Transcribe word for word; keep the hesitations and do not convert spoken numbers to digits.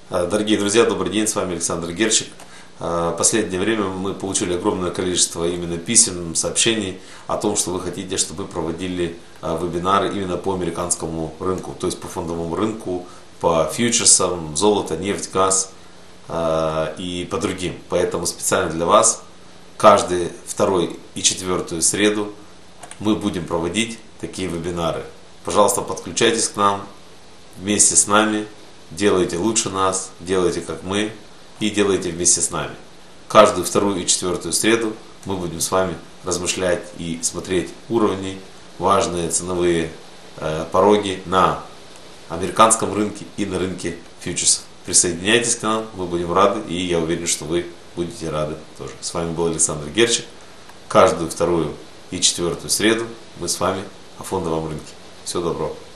Дорогие друзья, добрый день, с вами Александр Герчик. В последнее время мы получили огромное количество именно писем, сообщений о том, что вы хотите, чтобы мы проводили вебинары именно по американскому рынку, то есть по фондовому рынку, по фьючерсам, золото, нефть, газ и по другим. Поэтому специально для вас каждый второй и четвертую среду мы будем проводить такие вебинары. Пожалуйста, подключайтесь к нам вместе с нами. Делайте лучше нас, делайте как мы и делайте вместе с нами. Каждую вторую и четвертую среду мы будем с вами размышлять и смотреть уровни, важные ценовые э, пороги на американском рынке и на рынке фьючерсов. Присоединяйтесь к нам, мы будем рады, и я уверен, что вы будете рады тоже. С вами был Александр Герчик. Каждую вторую и четвертую среду мы с вами о фондовом рынке. Всего доброго.